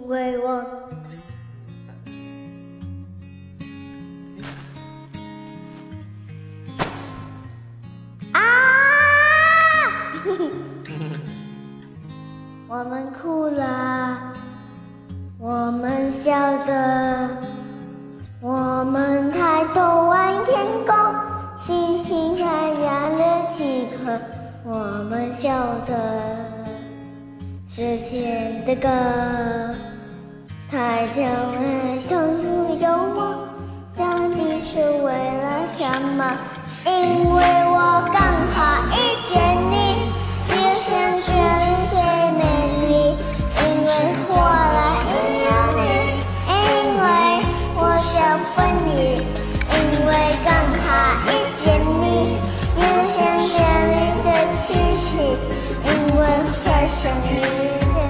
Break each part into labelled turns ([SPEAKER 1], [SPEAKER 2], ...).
[SPEAKER 1] 为我啊！我们哭了，我们笑着，我们抬头望天空，星星还亮了几颗，我们笑着。之前的歌，抬头痛苦有我，到底是为了什么？因为我刚好遇见你，就像这里最美丽。因为活了也有你，因为我想分你，因为刚好遇见你，就像这里的气息。因为在想你。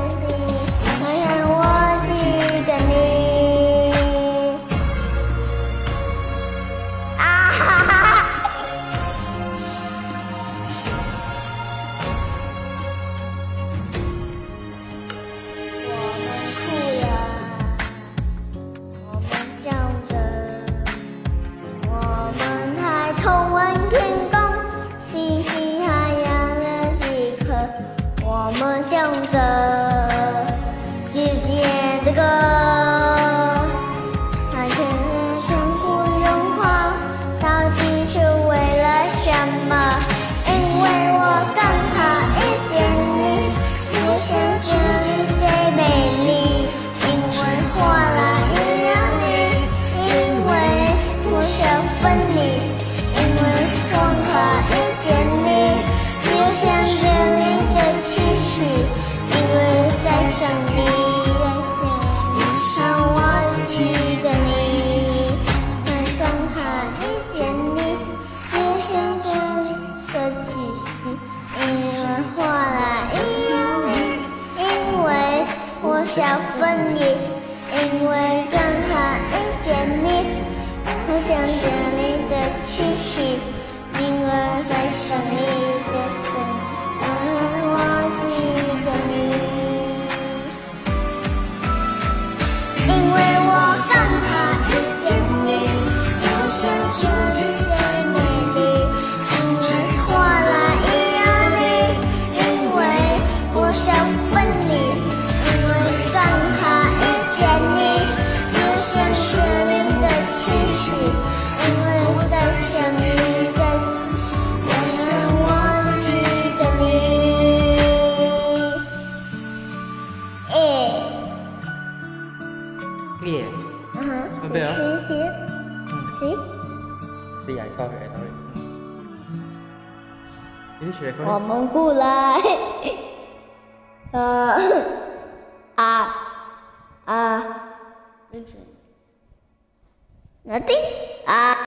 [SPEAKER 1] 我们向着之间的歌，看见了相互融化，到底是为了什么？因为我刚好遇见你，就像这里最美丽。因为活了也有你，因为我想分你，因为刚好遇见你，就像这里。因为在想你，想我记得你，很刚好遇见你，就像这个气息。因为活了也有你，因为我想分你，因为刚好遇见你，很像这里的气息。因为在想你的分。
[SPEAKER 2] Nghe Bên đây hả?
[SPEAKER 1] Phía
[SPEAKER 2] Phía dài sao vậy thôi. Ini sudah kau.
[SPEAKER 1] 我们过来。Nothing.